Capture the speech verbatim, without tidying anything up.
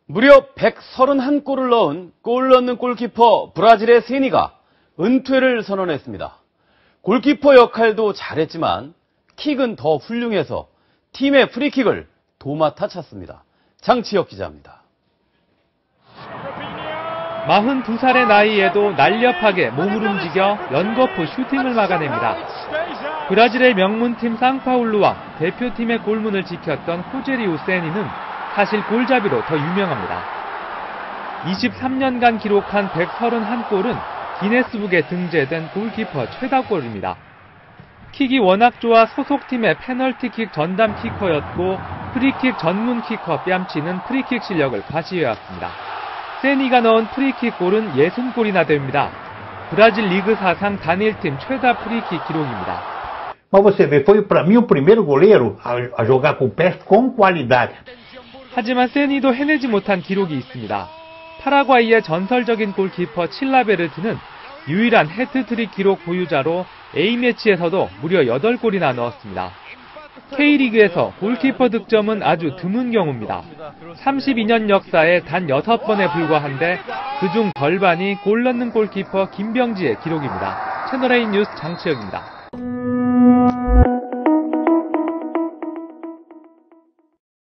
무려 백삼십일 골을 넣은 골 넣는 골키퍼 브라질의 세니가 은퇴를 선언했습니다. 골키퍼 역할도 잘했지만 킥은 더 훌륭해서 팀의 프리킥을 도맡아 찼습니다. 장치혁 기자입니다. 마흔두 살의 나이에도 날렵하게 몸을 움직여 연거푸 슈팅을 막아냅니다. 브라질의 명문팀 상파울루와 대표팀의 골문을 지켰던 호제리우 세니는 사실 골잡이로 더 유명합니다. 이십삼 년간 기록한 백삼십일 골은 기네스북에 등재된 골키퍼 최다골입니다. 킥이 워낙 좋아 소속팀의 페널티킥 전담 키커였고 프리킥 전문 키커 뺨치는 프리킥 실력을 과시해왔습니다. 세니가 넣은 프리킥 골은 육십 골이나 됩니다. 브라질 리그 사상 단일 팀 최다 프리킥 기록입니다. Mas você vê, foi para mim o primeiro goleiro a, a jogar com pés com qualidade. 하지만 세니도 해내지 못한 기록이 있습니다. 파라과이의 전설적인 골키퍼 칠라베르트는 유일한 해트트릭 기록 보유자로 A매치에서도 무려 여덟 골이나 넣었습니다. K리그에서 골키퍼 득점은 아주 드문 경우입니다. 삼십이 년 역사에 단 여섯 번에 불과한데 그중 절반이 골 넣는 골키퍼 김병지의 기록입니다. 채널A 뉴스 장치혁입니다.